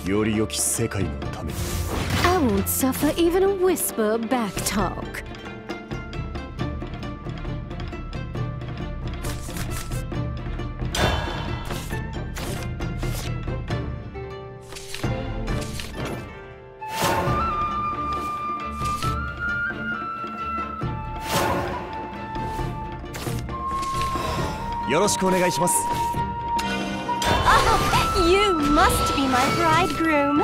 より良き世界のために。 I won't suffer even a whisper of back talk. Oh, you must be my bridegroom.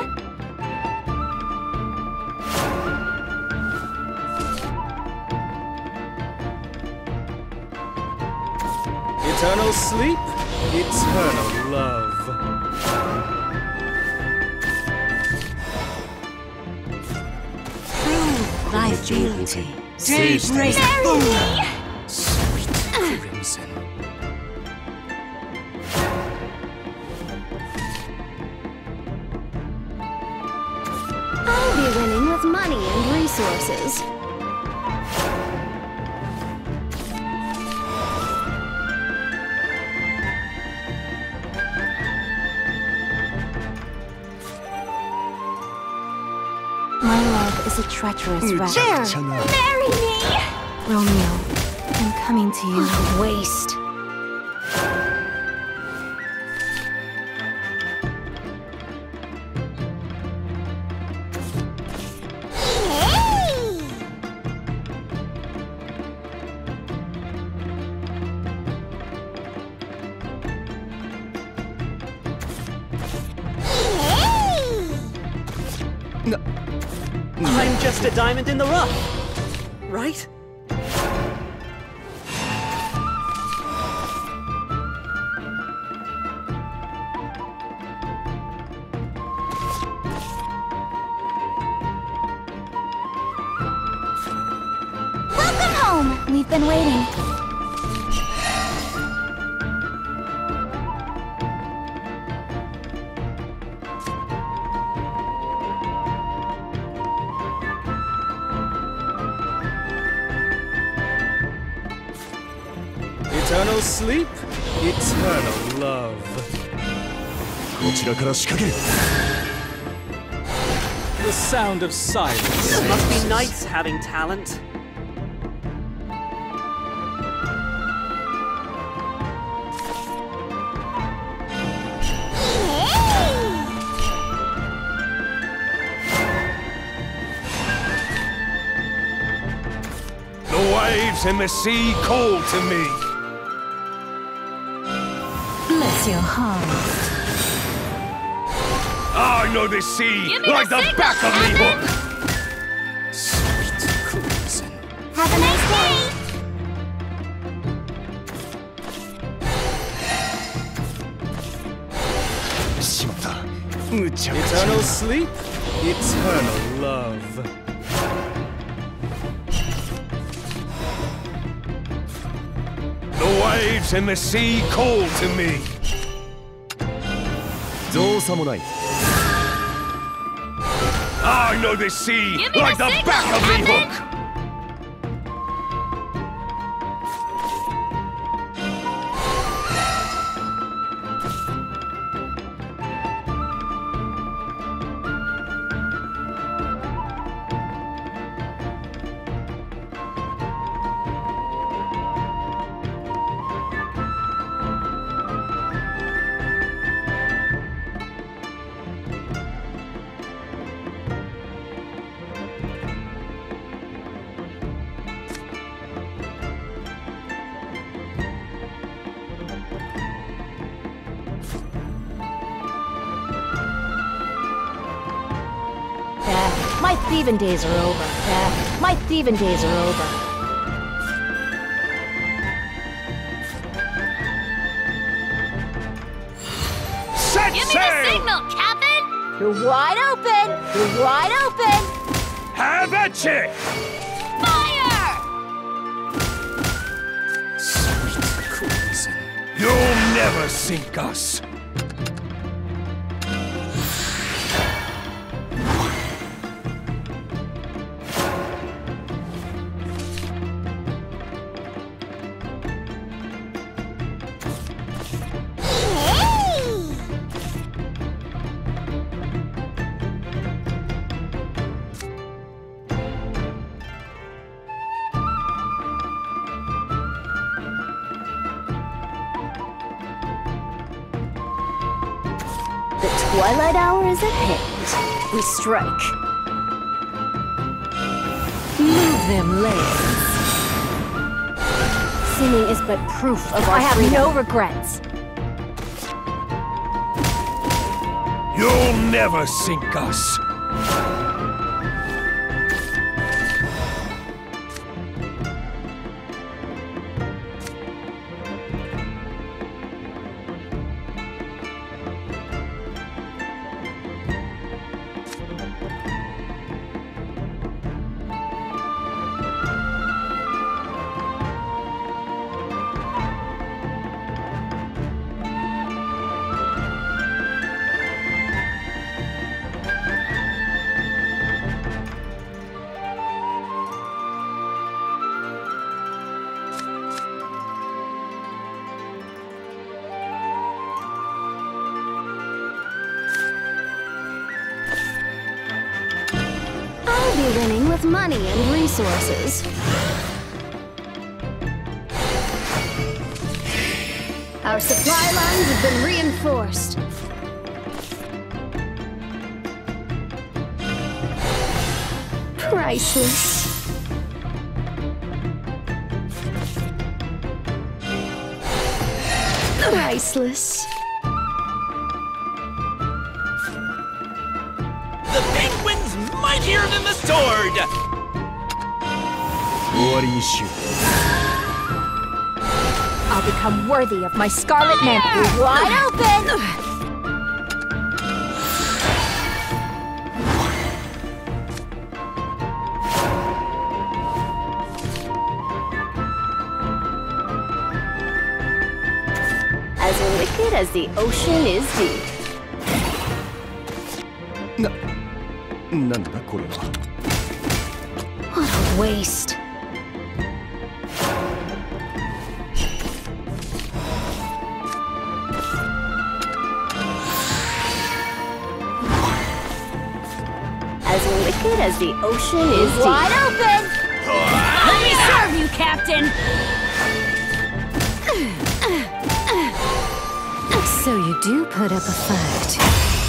Eternal sleep, eternal love. Prove thy fealty. Sage Marry me! Sweet crimson. I'll be winning with money and resources. My love is a treacherous wretch. There! Marry me! Romeo, I'm coming to you. Waste. I'm just a diamond in the rough, right? Welcome home! We've been waiting. Eternal sleep, eternal love. こちらから仕掛ける。 The sound of silence. It must be nice having talent. The waves and the sea call to me. Bless your heart. I know this sea like the back of me hook. Sweet crimson. Have a nice day! Eternal sleep, eternal love. The waves and the sea call to me. 造作もない。 I know this sea like the back of me hook. My thieving days are over. My thieving days are over. Set Give me sail! the signal, Captain! You're wide open! You're wide open! Have at it! Fire! Sweet crimson. You'll never sink us. The twilight hour is at hand. We strike. Move them legs. Sinning is but proof of our I have freedom. no regrets. You'll never sink us. I'll be winning with money and resources. Our supply lines have been reinforced. Priceless. Priceless. The penguin's mightier than the sword! 終わりにしよう。 I'll become worthy of my scarlet mantle. Wide open! As liquid as the ocean is deep. なんだこれは。 What a waste. As liquid as the ocean is deep. Wide open! Let me serve you, Captain! So you do put up a fight.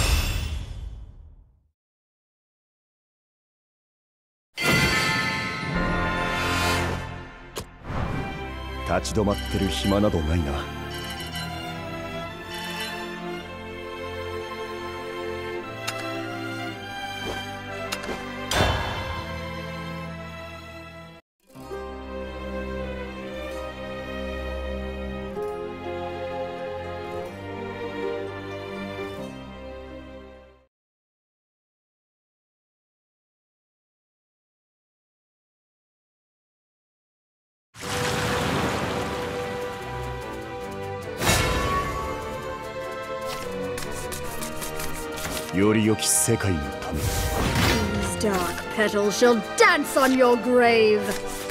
立ち止まってる暇などないな。より良き世界のために。 These dark petals shall dance on your grave.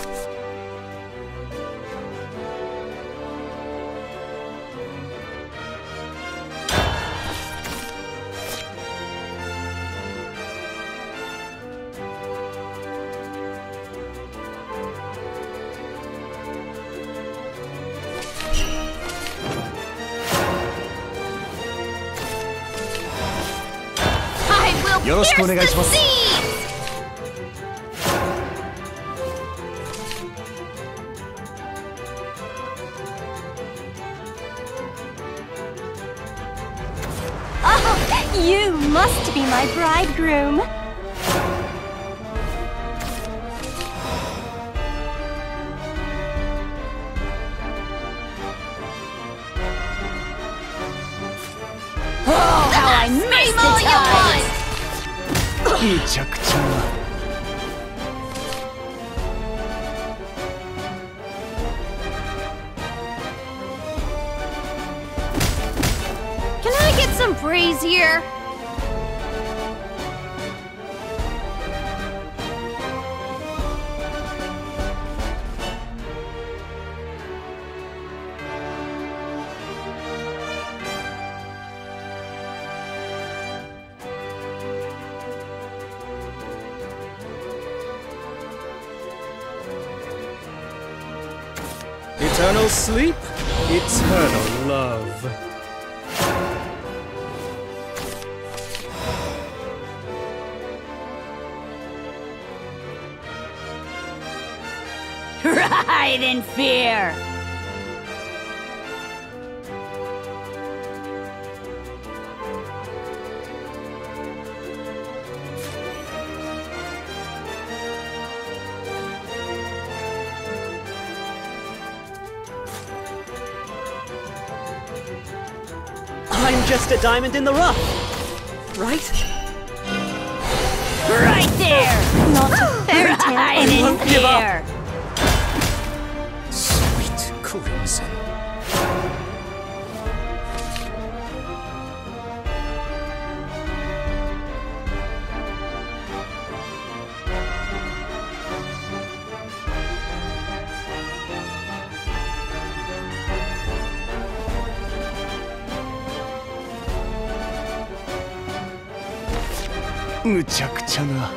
I will よろしくお願いします pierce the seas! Oh, you must be my bridegroom. Oh, how I miss the time! めちゃくちゃな。 Can I get some breeze here? Eternal sleep, eternal love. Ride in fear! I'm just a diamond in the rough, right? Right there! Not a fairy tale. Ride in won't give up. fear! Sweet crimson. むちゃくちゃな。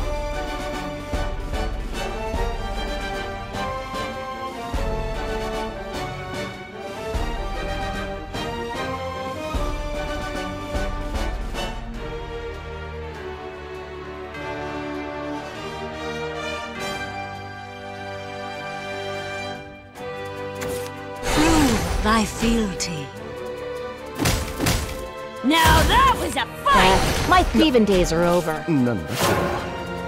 Thy fealty. Now that was a fight! My thieving days are over. なんだこれは。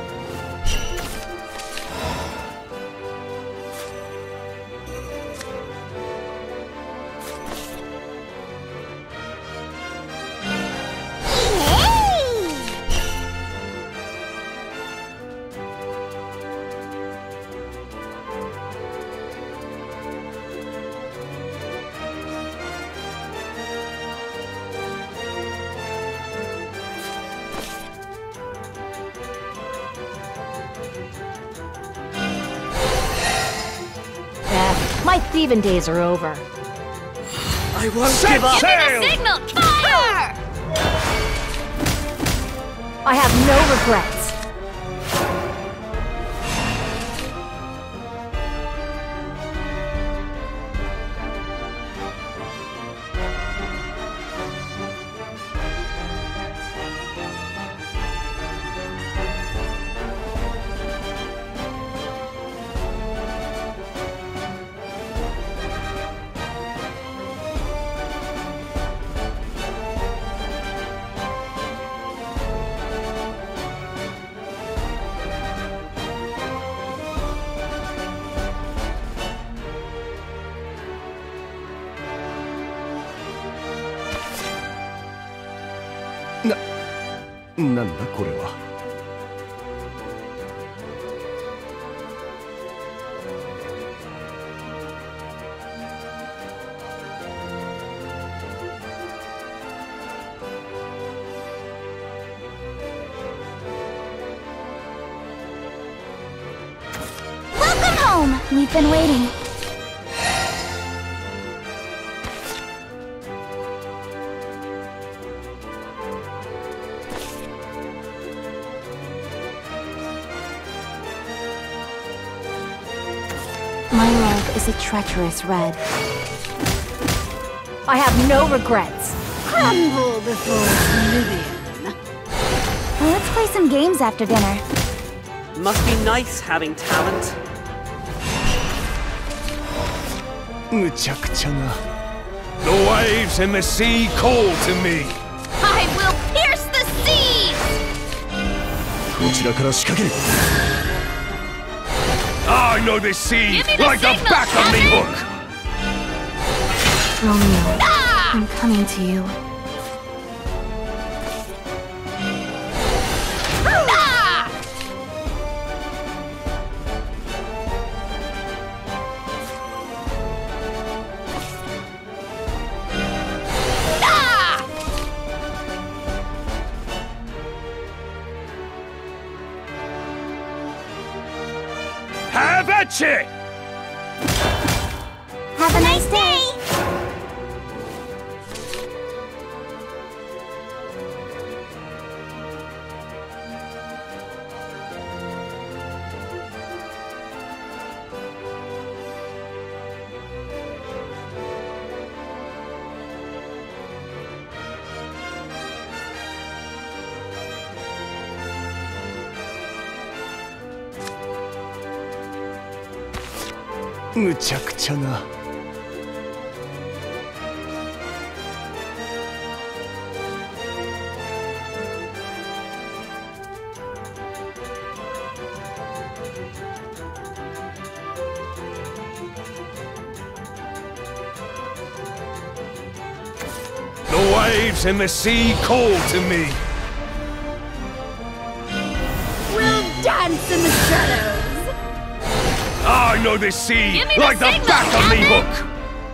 My thieving days are over. I won't give up. Sail! Signal! Fire! I have no regrets. なんだこれは。 Welcome home. We've been waiting. My love is a treacherous red. I have no regrets. Crumble before oblivion. Well, let's play some games after dinner. Must be nice having talent. むちゃくちゃな。 The waves in the sea call to me. I will pierce the seas! こちらから仕掛ける。 I know this sea Give me the like the signal, back of me Captain! hook. Romeo, Ah! I'm coming to you. Ah! Ah! Have at it! Have a nice day. むちゃくちゃな。 The waves in the sea call to me. We'll dance in the shadows. I know this sea Give me the like the signal, back of me Captain. hook.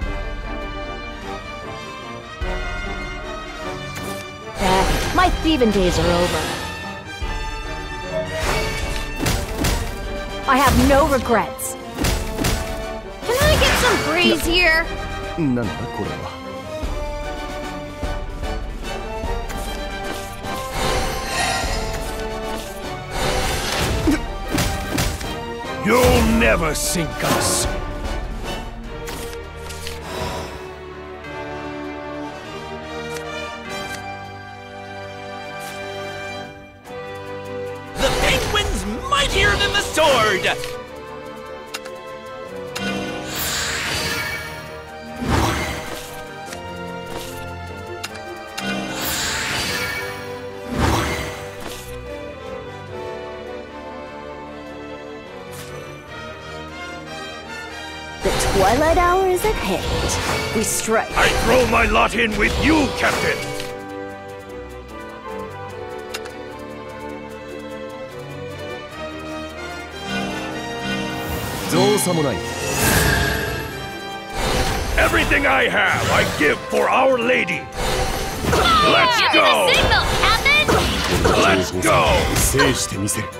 My thieving days are over. I have no regrets. Can I get some breeze here? なんだこれは。 You'll never sink us. The penguin's mightier than the sword! The twilight hour is at hand. We strike. I throw my lot in with you, Captain. Everything I have, I give for Our Lady. Let's Give me go! the signal, Captain! Let's go! 制してみせる。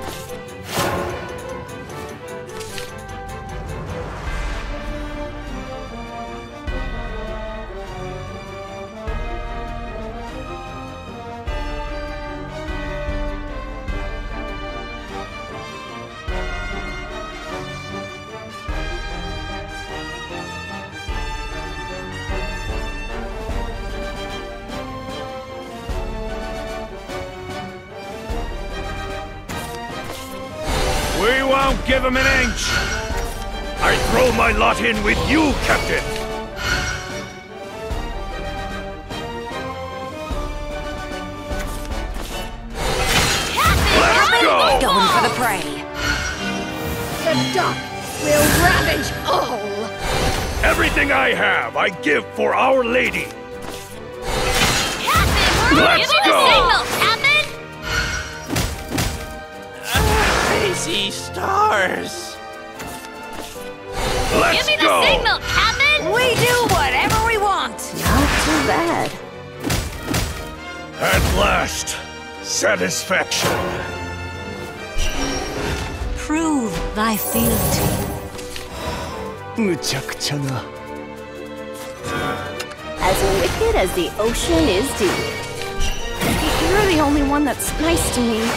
We won't give him an inch! I throw my lot in with you, Captain! Let's go! Going for the prey. The dark will ravage all. Everything I have, I give for Our Lady! Captain, Let's give me go. the signal, Captain! I see stars. Let's Give me the go! signal, Captain! We do whatever we want! Not too bad. At last, satisfaction. Prove thy fealty. むちゃくちゃな。 As wicked as the ocean is deep. You're the only one that's nice to me.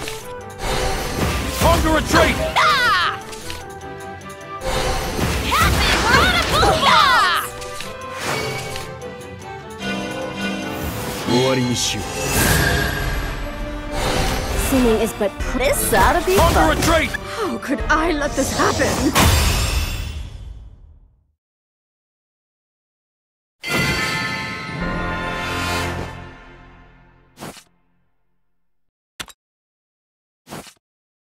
Time to retreat! Ah! Captain, we're on a bullseye! 終わりにしよう。 Sinning is but this ought to be Time to fun. retreat! How could I let this happen?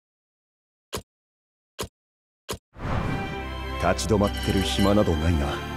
Touch 立ち止まってる暇などないな。